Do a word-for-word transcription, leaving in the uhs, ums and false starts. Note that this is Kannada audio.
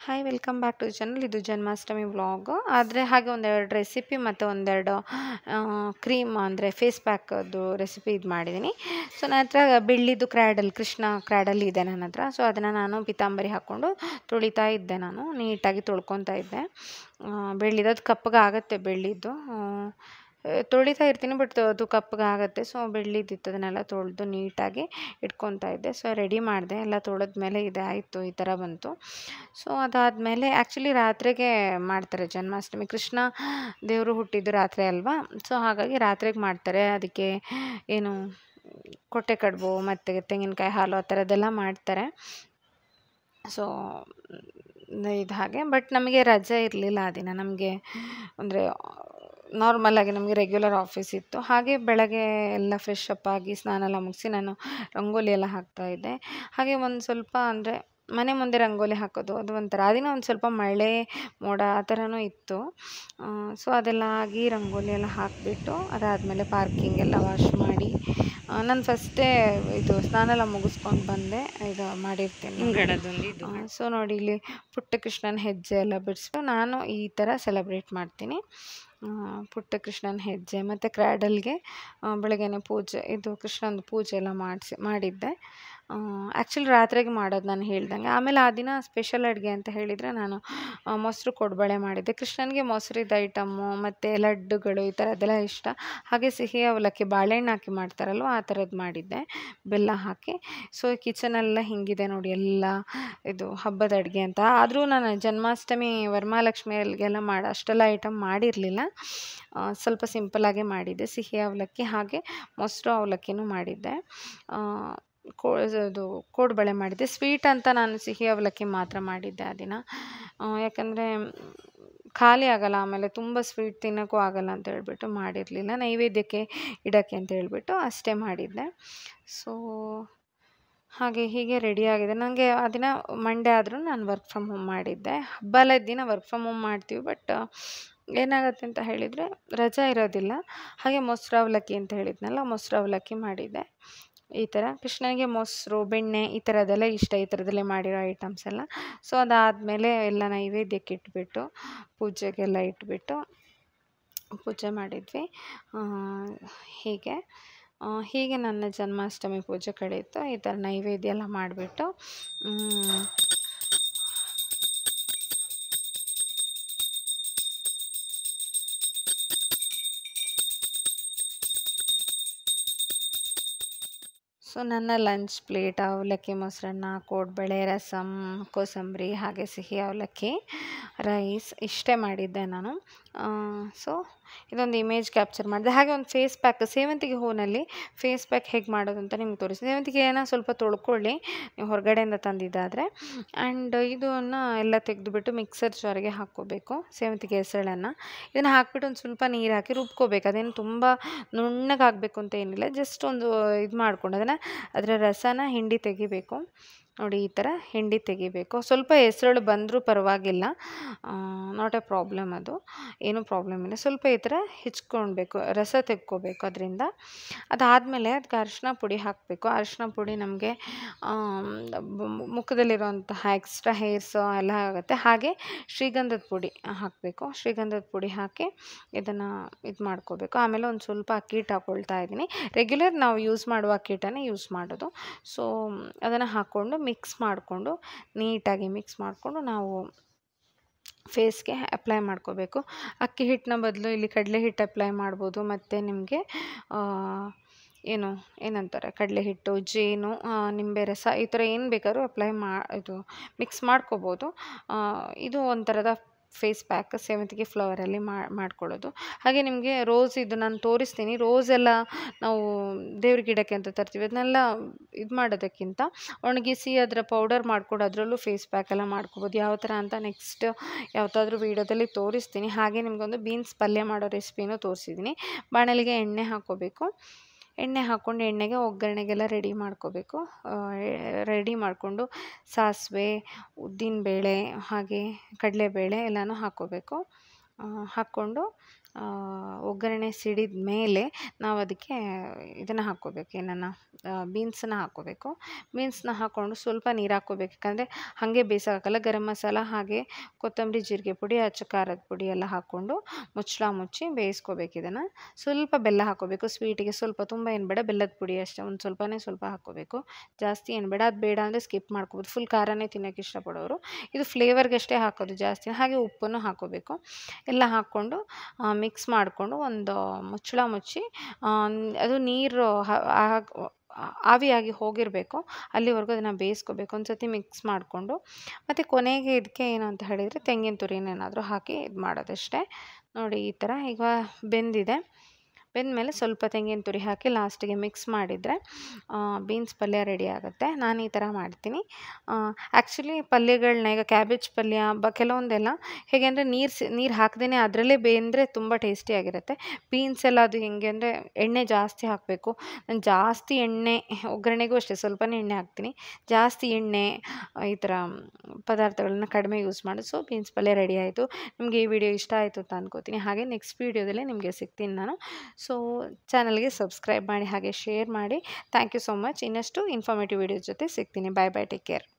Hi welcome back to channel. ಇದು ಜನ್ಮಾಷ್ಟಮಿ ವ್ಲಾಗ್. ಆದರೆ ಹಾಗೆ ಒಂದೆರಡು ರೆಸಿಪಿ ಮತ್ತು ಒಂದೆರಡು ಕ್ರೀಮ್ ಅಂದರೆ ಫೇಸ್ ಪ್ಯಾಕದ್ದು ರೆಸಿಪಿ ಇದು ಮಾಡಿದ್ದೀನಿ. ಸೊ ನನ್ನ ಹತ್ರ ಬೆಳ್ಳಿದು ಕ್ರ್ಯಾಡಲ್ ಕೃಷ್ಣ ಕ್ರ್ಯಾಡಲ್ ಇದೆ ನನ್ನ ಹತ್ರ. ಸೊ ಅದನ್ನು ನಾನು ಪಿತಾಂಬರಿ ಹಾಕ್ಕೊಂಡು ತೊಳಿತಾ ಇದ್ದೆ. ನಾನು ನೀಟಾಗಿ ತೊಳ್ಕೊತಾ ಇದ್ದೆ. ಬೆಳ್ಳಿದು ಅದು ಕಪ್ಪಗೆ ಆಗುತ್ತೆ. ಬೆಳ್ಳಿದ್ದು ತೊಳಿತಾ ಇರ್ತೀನಿ, ಬಟ್ ಅದು ಕಪ್ಪಗೆ ಆಗುತ್ತೆ. ಸೊ ಬೆಳ್ಳಿದಿತ್ತು ಅದನ್ನೆಲ್ಲ ತೊಳೆದು ನೀಟಾಗಿ ಇಟ್ಕೊತಾ ಇದ್ದೆ. ಸೊ ರೆಡಿ ಮಾಡಿದೆ. ಎಲ್ಲ ತೊಳೆದ್ಮೇಲೆ ಇದೆ ಆಯಿತು, ಈ ಥರ ಬಂತು. ಸೊ ಅದಾದಮೇಲೆ ಆ್ಯಕ್ಚುಲಿ ರಾತ್ರಿಗೆ ಮಾಡ್ತಾರೆ ಜನ್ಮಾಷ್ಟಮಿ. ಕೃಷ್ಣ ದೇವರು ಹುಟ್ಟಿದ್ದು ರಾತ್ರಿ ಅಲ್ವಾ. ಸೊ ಹಾಗಾಗಿ ರಾತ್ರಿಗೆ ಮಾಡ್ತಾರೆ. ಅದಕ್ಕೆ ಏನು ಕೊಟ್ಟೆ ಕಡುಬು ಮತ್ತು ತೆಂಗಿನಕಾಯಿ ಹಾಲು ಆ ಥರದ್ದೆಲ್ಲ ಮಾಡ್ತಾರೆ. ಸೊ ಇದು ಹಾಗೆ. ಬಟ್ ನಮಗೆ ರಜೆ ಇರಲಿಲ್ಲ ಆ ದಿನ. ನಮಗೆ ಅಂದರೆ ನಾರ್ಮಲಾಗಿ ನಮಗೆ ರೆಗ್ಯುಲರ್ ಆಫೀಸ್ ಇತ್ತು. ಹಾಗೆ ಬೆಳಗ್ಗೆ ಎಲ್ಲ ಫ್ರೆಶ್ ಅಪ್ ಆಗಿ ಸ್ನಾನ ಎಲ್ಲ ಮುಗಿಸಿ ನಾನು ರಂಗೋಲಿ ಎಲ್ಲ ಹಾಕ್ತಾಯಿದ್ದೆ. ಹಾಗೆ ಒಂದು ಸ್ವಲ್ಪ ಅಂದರೆ ಮನೆ ಮುಂದೆ ರಂಗೋಲಿ ಹಾಕೋದು ಅದು ಒಂಥರ. ಆ ದಿನ ಒಂದು ಸ್ವಲ್ಪ ಮಳೆ ಮೋಡ ಆ ಥರನೂ ಇತ್ತು. ಸೊ ಅದೆಲ್ಲ ಆಗಿ ರಂಗೋಲಿ ಎಲ್ಲ ಹಾಕಿಬಿಟ್ಟು ಅದಾದಮೇಲೆ ಪಾರ್ಕಿಂಗ್ ಎಲ್ಲ ವಾಶ್ ಮಾಡಿ ನಾನು ಫಸ್ಟೇ ಇದು ಸ್ನಾನ ಎಲ್ಲ ಮುಗಿಸ್ಕೊಂಡು ಬಂದೆ. ಇದು ಮಾಡಿರ್ತೀನಿ ಇದು. ಸೊ ನೋಡಿ ಇಲ್ಲಿ ಪುಟ್ಟ ಕೃಷ್ಣನ ಹೆಜ್ಜೆ ಎಲ್ಲ ಬಿಡಿಸ್ಬಿಟ್ಟು ನಾನು ಈ ಥರ ಸೆಲೆಬ್ರೇಟ್ ಮಾಡ್ತೀನಿ. ಪುಟ್ಟ ಕೃಷ್ಣನ ಹೆಜ್ಜೆ ಮತ್ತು ಕ್ರ್ಯಾಡಲ್ಗೆ ಬೆಳಗ್ಗೆನೇ ಪೂಜೆ ಇದು ಕೃಷ್ಣನ ಪೂಜೆ ಎಲ್ಲ ಮಾಡಿಸಿ ಮಾಡಿದ್ದೆ. ಆ್ಯಕ್ಚುಲಿ ರಾತ್ರಿಗೆ ಮಾಡೋದು ನಾನು ಹೇಳ್ದಂಗೆ. ಆಮೇಲೆ ಆ ದಿನ ಸ್ಪೆಷಲ್ ಅಡುಗೆ ಅಂತ ಹೇಳಿದರೆ ನಾನು ಮೊಸರು ಕೋಡುಬಳೆ ಮಾಡಿದ್ದೆ. ಕೃಷ್ಣನಿಗೆ ಮೊಸರಿದ ಐಟಮ್ಮು ಮತ್ತು ಲಡ್ಡುಗಳು ಈ ಥರದ್ದೆಲ್ಲ ಇಷ್ಟ. ಹಾಗೆ ಸಿಹಿ ಅವಲಕ್ಕಿ ಬಾಳೆಹಣ್ಣು ಹಾಕಿ ಮಾಡ್ತಾರಲ್ವ ಆ ಥರದ್ದು ಮಾಡಿದ್ದೆ, ಬೆಲ್ಲ ಹಾಕಿ. ಸೊ ಕಿಚನೆಲ್ಲ ಹಿಂಗಿದೆ ನೋಡಿ, ಎಲ್ಲ ಇದು ಹಬ್ಬದ ಅಡುಗೆ ಅಂತ. ಆದರೂ ನಾನು ಜನ್ಮಾಷ್ಟಮಿ ವರಮಹಾಲಕ್ಷ್ಮಿಯಲ್ಲಿಗೆಲ್ಲ ಮಾಡಿ ಅಷ್ಟೆಲ್ಲ ಐಟಮ್ ಮಾಡಿರಲಿಲ್ಲ. ಸ್ವಲ್ಪ ಸಿಂಪಲ್ಲಾಗೆ ಮಾಡಿದ್ದೆ. ಸಿಹಿ ಅವಲಕ್ಕಿ ಹಾಗೆ ಮೊಸರು ಅವಲಕ್ಕಿನೂ ಮಾಡಿದ್ದೆ. ಕೋ ಇದು ಕೋಡುಬಳೆ ಮಾಡಿದ್ದೆ. ಸ್ವೀಟ್ ಅಂತ ನಾನು ಸಿಹಿ ಅವಲಕ್ಕಿ ಮಾತ್ರ ಮಾಡಿದ್ದೆ ಆ ದಿನ. ಯಾಕಂದರೆ ಖಾಲಿ ಆಗೋಲ್ಲ, ಆಮೇಲೆ ತುಂಬ ಸ್ವೀಟ್ ತಿನ್ನೋಕ್ಕೂ ಆಗೋಲ್ಲ ಅಂತ ಹೇಳ್ಬಿಟ್ಟು ಮಾಡಿರಲಿಲ್ಲ. ನೈವೇದ್ಯಕ್ಕೆ ಇಡೋಕ್ಕೆ ಅಂತ ಹೇಳ್ಬಿಟ್ಟು ಅಷ್ಟೇ ಮಾಡಿದ್ದೆ. ಸೊ ಹಾಗೆ ಹೀಗೆ ರೆಡಿಯಾಗಿದೆ. ನನಗೆ ಆ ದಿನ ಮಂಡೇ ಆದರೂ ನಾನು ವರ್ಕ್ ಫ್ರಮ್ ಹೋಮ್ ಮಾಡಿದ್ದೆ. ಹಬ್ಬ ಎಲ್ಲ ದಿನ ವರ್ಕ್ ಫ್ರಮ್ ಹೋಮ್ ಮಾಡ್ತೀವಿ. ಬಟ್ ಏನಾಗುತ್ತೆ ಅಂತ ಹೇಳಿದರೆ ರಜೆ ಇರೋದಿಲ್ಲ. ಹಾಗೆ ಮೊಸರು ಅವಲಕ್ಕಿ ಅಂತ ಹೇಳಿದ್ನಲ್ಲ, ಮೊಸರು ಅವಲಕ್ಕಿ ಮಾಡಿದ್ದೆ. ಈ ಥರ ಕೃಷ್ಣನಿಗೆ ಮೊಸರು ಬೆಣ್ಣೆ ಈ ಥರದ್ದೆಲ್ಲ ಇಷ್ಟ, ಈ ಥರದಲ್ಲೇ ಮಾಡಿರೋ ಐಟಮ್ಸ್ ಎಲ್ಲ. ಸೊ ಅದಾದಮೇಲೆ ಎಲ್ಲ ನೈವೇದ್ಯಕ್ಕೆ ಇಟ್ಬಿಟ್ಟು ಪೂಜೆಗೆಲ್ಲ ಇಟ್ಬಿಟ್ಟು ಪೂಜೆ ಮಾಡಿದ್ವಿ. ಹೀಗೆ ಹೀಗೆ ನನ್ನ ಜನ್ಮಾಷ್ಟಮಿ ಪೂಜೆ ಕಳೆಯಿತು. ಈ ಥರ ನೈವೇದ್ಯ ಎಲ್ಲ ಮಾಡಿಬಿಟ್ಟು ಸೊ ನನ್ನ ಲಂಚ್ ಪ್ಲೇಟ್ ಅವಲಕ್ಕಿ ಮೊಸರನ್ನ ಕೋಡುಬಳೆ ರಸಮ್ ಕೋಸಂಬರಿ ಹಾಗೆ ಸಿಹಿ ಅವಲಕ್ಕಿ ರೈಸ್ ಇಷ್ಟೇ ಮಾಡಿದ್ದೆ ನಾನು. ಸೊ ಇದೊಂದು ಇಮೇಜ್ ಕ್ಯಾಪ್ಚರ್ ಮಾಡಿದೆ. ಹಾಗೆ ಒಂದು ಫೇಸ್ ಪ್ಯಾಕ್ ಸೇವಂತಿಗೆ ಹೂವಿನಲ್ಲಿ ಫೇಸ್ ಪ್ಯಾಕ್ ಹೇಗೆ ಮಾಡೋದು ಅಂತ ನಿಮ್ಗೆ ತೋರಿಸಿ. ಸೇವಂತಿಗೆನ ಸ್ವಲ್ಪ ತೊಳ್ಕೊಳ್ಳಿ ನೀವು ಹೊರಗಡೆಯಿಂದ ತಂದಿದ್ದಾದರೆ. ಆ್ಯಂಡ್ ಇದನ್ನು ಎಲ್ಲ ತೆಗೆದುಬಿಟ್ಟು ಮಿಕ್ಸರ್ ಜಾರಿಗೆ ಹಾಕ್ಕೋಬೇಕು. ಸೇವಂತಿಗೆ ಹೆಸಳನ್ನು ಇದನ್ನು ಹಾಕ್ಬಿಟ್ಟು ಒಂದು ಸ್ವಲ್ಪ ನೀರು ಹಾಕಿ ರುಬ್ಕೋಬೇಕು. ಅದೇನು ತುಂಬ ನುಣ್ಣಗಾಗಬೇಕು ಅಂತ ಏನಿಲ್ಲ. ಜಸ್ಟ್ ಒಂದು ಇದು ಮಾಡ್ಕೊಂಡು ಅದನ್ನು ಅದರ ರಸನ ಹಿಂಡಿ ತೆಗಿಬೇಕು. ನೋಡಿ ಈ ಥರ ಹಿಂಡಿ ತೆಗಿಬೇಕು. ಸ್ವಲ್ಪ ಹೆಸರು ಬಂದರೂ ಪರವಾಗಿಲ್ಲ, ನಾಟ್ ಎ ಪ್ರಾಬ್ಲಮ್. ಅದು ಏನೂ ಪ್ರಾಬ್ಲಮ್ ಇಲ್ಲ. ಸ್ವಲ್ಪ ಈ ಥರ ಹೆಚ್ಕೊಳ್ಬೇಕು, ರಸ ತೆಗ್ಕೋಬೇಕು ಅದರಿಂದ. ಅದಾದಮೇಲೆ ಅದಕ್ಕೆ ಅರಿಶಿನ ಪುಡಿ ಹಾಕಬೇಕು. ಅರಿಶಿನ ಪುಡಿ ನಮಗೆ ಮುಖದಲ್ಲಿರುವಂತಹ ಎಕ್ಸ್ಟ್ರಾ ಹೇರ್ಸ್ ಎಲ್ಲ ಆಗುತ್ತೆ. ಹಾಗೆ ಶ್ರೀಗಂಧದ ಪುಡಿ ಹಾಕಬೇಕು. ಶ್ರೀಗಂಧದ ಪುಡಿ ಹಾಕಿ ಇದನ್ನು ಇದು ಮಾಡ್ಕೋಬೇಕು. ಆಮೇಲೆ ಒಂದು ಸ್ವಲ್ಪ ಅಕ್ಕಿ ಹಿಟ್ಟು ಹಾಕ್ಕೊಳ್ತಾ ಇದ್ದೀನಿ. ರೆಗ್ಯುಲರ್ ನಾವು ಯೂಸ್ ಮಾಡುವ ಅಕ್ಕಿ ಹಿಟ್ಟನ್ನೇ ಯೂಸ್ ಮಾಡೋದು. ಸೊ ಅದನ್ನು ಹಾಕ್ಕೊಂಡು ಮಿಕ್ಸ್ ಮಾಡಿಕೊಂಡು ನೀಟಾಗಿ ಮಿಕ್ಸ್ ಮಾಡಿಕೊಂಡು ನಾವು ಫೇಸ್ಗೆ ಅಪ್ಲೈ ಮಾಡ್ಕೋಬೇಕು. ಅಕ್ಕಿ ಹಿಟ್ಟನ್ನ ಬದಲು ಇಲ್ಲಿ ಕಡಲೆ ಹಿಟ್ಟು ಅಪ್ಲೈ ಮಾಡ್ಬೋದು. ಮತ್ತು ನಿಮಗೆ ಏನು ಏನಂತಾರೆ ಕಡಲೆ ಹಿಟ್ಟು ಜೇನು ನಿಂಬೆ ರಸ ಈ ಥರ ಏನು ಬೇಕಾದ್ರೂ ಅಪ್ಲೈ ಮಾ ಇದು ಮಿಕ್ಸ್ ಮಾಡ್ಕೋಬೋದು. ಇದು ಒಂಥರದ ಫೇಸ್ ಪ್ಯಾಕ್ ಸೇವಂತಿಗೆ ಫ್ಲವರಲ್ಲಿ ಮಾಡ್ಕೊಳ್ಳೋದು. ಹಾಗೆ ನಿಮಗೆ ರೋಸ್ ಇದು ನಾನು ತೋರಿಸ್ತೀನಿ. ರೋಸ್ ಎಲ್ಲ ನಾವು ದೇವ್ರ ಗಿಡಕ್ಕೆ ಅಂತ ತರ್ತೀವಿ. ಅದನ್ನೆಲ್ಲ ಇದು ಮಾಡೋದಕ್ಕಿಂತ ಒಣಗಿಸಿ ಅದರ ಪೌಡರ್ ಮಾಡ್ಕೊಂಡು ಅದರಲ್ಲೂ ಫೇಸ್ ಪ್ಯಾಕ್ ಎಲ್ಲ ಮಾಡ್ಕೊಬೋದು. ಯಾವ ಥರ ಅಂತ ನೆಕ್ಸ್ಟ್ ಯಾವುದಾದ್ರೂ ವೀಡಿಯೋದಲ್ಲಿ ತೋರಿಸ್ತೀನಿ. ಹಾಗೆ ನಿಮಗೊಂದು ಬೀನ್ಸ್ ಪಲ್ಯ ಮಾಡೋ ರೆಸಿಪಿನೂ ತೋರಿಸಿದ್ದೀನಿ. ಬಾಣಲಿಗೆ ಎಣ್ಣೆ ಹಾಕ್ಕೋಬೇಕು. ಎಣ್ಣೆ ಹಾಕ್ಕೊಂಡು ಎಣ್ಣೆಗೆ ಒಗ್ಗರಣೆಗೆಲ್ಲ ರೆಡಿ ಮಾಡ್ಕೋಬೇಕು. ರೆಡಿ ಮಾಡಿಕೊಂಡು ಸಾಸಿವೆ ಉದ್ದಿನಬೇಳೆ ಹಾಗೆ ಕಡಲೆಬೇಳೆ ಎಲ್ಲನೂ ಹಾಕ್ಕೋಬೇಕು. ಹಾಕ್ಕೊಂಡು ಒಗ್ಗರಣೆ ಸಿಡಿದ ಮೇಲೆ ನಾವು ಅದಕ್ಕೆ ಇದನ್ನು ಹಾಕ್ಕೋಬೇಕು, ಏನನ್ನು ಬೀನ್ಸನ್ನ ಹಾಕ್ಕೋಬೇಕು. ಬೀನ್ಸ್ನ ಹಾಕ್ಕೊಂಡು ಸ್ವಲ್ಪ ನೀರು ಹಾಕ್ಕೋಬೇಕು, ಯಾಕಂದರೆ ಹಾಗೆ ಬೇಯಿಸೋಕ್ಕಲ್ಲ. ಗರಂ ಮಸಾಲ ಹಾಗೆ ಕೊತ್ತಂಬರಿ ಜೀರಿಗೆ ಪುಡಿ ಅಚ್ಚ ಖಾರದ ಪುಡಿ ಎಲ್ಲ ಹಾಕ್ಕೊಂಡು ಮುಚ್ಚಳ ಮುಚ್ಚಿ ಬೇಯಿಸ್ಕೋಬೇಕು. ಇದನ್ನು ಸ್ವಲ್ಪ ಬೆಲ್ಲ ಹಾಕ್ಕೋಬೇಕು ಸ್ವೀಟಿಗೆ, ಸ್ವಲ್ಪ ತುಂಬ ಏನು ಬೇಡ, ಬೆಲ್ಲದ ಪುಡಿ ಅಷ್ಟೇ ಒಂದು ಸ್ವಲ್ಪನೇ ಸ್ವಲ್ಪ ಹಾಕ್ಕೋಬೇಕು, ಜಾಸ್ತಿ ಏನು ಬೇಡ. ಅದು ಬೇಡ ಅಂದರೆ ಸ್ಕಿಪ್ ಮಾಡ್ಕೋಬೋದು, ಫುಲ್ ಖಾರನೇ ತಿನ್ನೋಕ್ಕೆ ಇಷ್ಟಪಡೋರು. ಇದು ಫ್ಲೇವರ್ಗಷ್ಟೇ ಹಾಕೋದು ಜಾಸ್ತಿ. ಹಾಗೆ ಉಪ್ಪನ್ನು ಹಾಕ್ಕೋಬೇಕು. ಎಲ್ಲ ಹಾಕ್ಕೊಂಡು ಮಿಕ್ಸ್ ಮಾಡಿಕೊಂಡು ಒಂದು ಮುಚ್ಚಳ ಮುಚ್ಚಿ ಅದು ನೀರು ಆವಿಯಾಗಿ ಹೋಗಿರಬೇಕು ಅಲ್ಲಿವರೆಗೂ ಅದನ್ನು ಬೇಯಿಸ್ಕೋಬೇಕು. ಒಂದು ಸತಿ ಮಿಕ್ಸ್ ಮಾಡಿಕೊಂಡು ಮತ್ತು ಕೊನೆಗೆ ಇದಕ್ಕೆ ಏನು ಅಂತ ಹೇಳಿದರೆ ತೆಂಗಿನ ತುರಿನೇನಾದರೂ ಹಾಕಿ ಇದು ಮಾಡೋದಷ್ಟೇ. ನೋಡಿ ಈ ಥರ ಈಗ ಬೆಂದಿದೆ. ಬೆಂದಮೇಲೆ ಸ್ವಲ್ಪ ತೆಂಗಿನ ತುರಿ ಹಾಕಿ ಲಾಸ್ಟಿಗೆ ಮಿಕ್ಸ್ ಮಾಡಿದರೆ ಬೀನ್ಸ್ ಪಲ್ಯ ರೆಡಿ ಆಗುತ್ತೆ. ನಾನು ಈ ಥರ ಮಾಡ್ತೀನಿ. ಆ್ಯಕ್ಚುಲಿ ಪಲ್ಯಗಳನ್ನ ಈಗ ಕ್ಯಾಬೇಜ್ ಪಲ್ಯ ಬ ಕೆಲವೊಂದೆಲ್ಲ ಹೇಗೆ ಅಂದರೆ ನೀರು ಸಿ ನೀರು ಹಾಕ್ದೇ ಅದರಲ್ಲೇ ಬೇಂದರೆ ತುಂಬ ಟೇಸ್ಟಿಯಾಗಿರುತ್ತೆ. ಬೀನ್ಸ್ ಎಲ್ಲ ಅದು ಹೇಗೆ ಅಂದರೆ ಎಣ್ಣೆ ಜಾಸ್ತಿ ಹಾಕಬೇಕು. ನಾನು ಜಾಸ್ತಿ ಎಣ್ಣೆ ಒಗ್ಗರಣೆಗೂ ಅಷ್ಟೇ ಸ್ವಲ್ಪನೇ ಎಣ್ಣೆ ಹಾಕ್ತೀನಿ, ಜಾಸ್ತಿ ಎಣ್ಣೆ ಈ ಥರ ಪದಾರ್ಥಗಳನ್ನ ಕಡಿಮೆ ಯೂಸ್ ಮಾಡೋದು. ಸೊ ಬೀನ್ಸ್ ಪಲ್ಯ ರೆಡಿ ಆಯಿತು. ನಿಮಗೆ ಈ ವಿಡಿಯೋ ಇಷ್ಟ ಆಯಿತು ಅಂತ ಅನ್ಕೋತೀನಿ. ಹಾಗೆ ನೆಕ್ಸ್ಟ್ ವೀಡಿಯೋದಲ್ಲೇ ನಿಮಗೆ ಸಿಗ್ತೀನಿ ನಾನು. ಸೊ ಚಾನಲ್ಗೆ ಸಬ್ಸ್ಕ್ರೈಬ್ ಮಾಡಿ ಹಾಗೆ ಶೇರ್ ಮಾಡಿ. Thank you so much. ಇನ್ನಷ್ಟು ಇನ್ಫಾರ್ಮೇಟಿವ್ ವೀಡಿಯೋಸ್ ಜೊತೆ ಸಿಗ್ತೀನಿ. Bye bye, take care.